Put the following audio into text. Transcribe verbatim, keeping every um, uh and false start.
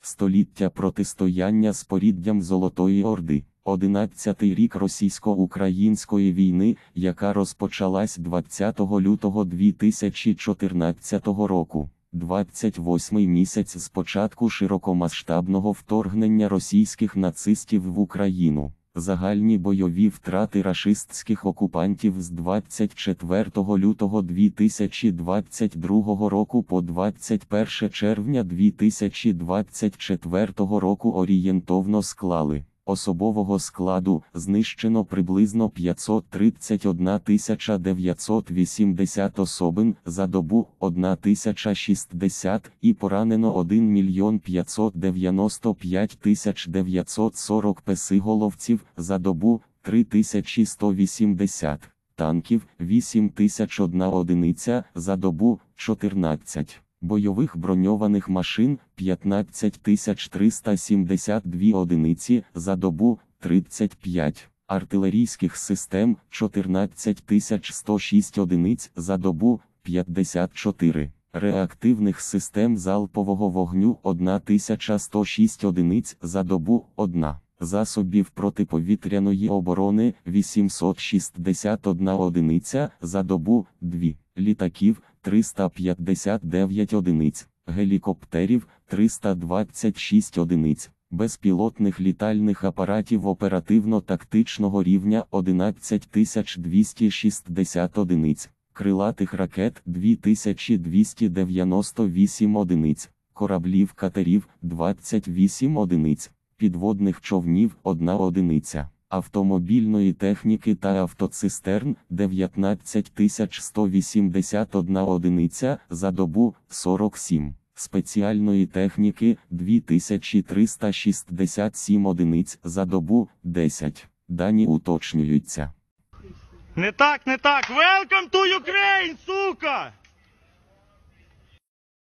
Століття протистояння з поріддям Золотої Орди. Одинадцятий рік російсько-української війни, яка розпочалась двадцятого лютого дві тисячі чотирнадцятого року. двадцять восьмий місяць з початку широкомасштабного вторгнення російських нацистів в Україну. Загальні бойові втрати рашистських окупантів з двадцять четвертого лютого дві тисячі двадцять другого року по двадцять перше червня дві тисячі двадцять четвертого року орієнтовно склали: особового складу знищено приблизно п'ятсот тридцять одна тисяча дев'ятсот вісімдесят особин за добу, одна тисяча шістдесят, і поранено один мільйон п'ятсот дев'яносто п'ять тисяч дев'ятсот сорок песиголовців за добу, три тисячі сто вісімдесят, танків, вісім тисяч одна одиниця за добу, чотирнадцять. Бойових броньованих машин – п'ятнадцять тисяч триста сімдесят дві одиниці за добу, тридцять п'ять. Артилерійських систем – чотирнадцять тисяч сто шість одиниць за добу, п'ятдесят чотири. Реактивних систем залпового вогню – одна тисяча сто шість одиниць за добу, одна. Засобів протиповітряної оборони – вісімсот шістдесят одна одиниця за добу, дві. Літаків – триста п'ятдесят дев'ять одиниць, гелікоптерів – триста двадцять шість одиниць, безпілотних літальних апаратів оперативно-тактичного рівня – одинадцять тисяч двісті шістдесят одиниць, крилатих ракет – дві тисячі двісті дев'яносто вісім одиниць, кораблів-катерів – двадцять вісім одиниць, підводних човнів – одна одиниця. Автомобільної техніки та автоцистерн – дев'ятнадцять тисяч сто вісімдесят одна одиниця за добу, сорок сім. Спеціальної техніки – дві тисячі триста шістдесят сім одиниць за добу, десять. Дані уточнюються. Не так, не так. Welcome to Ukraine!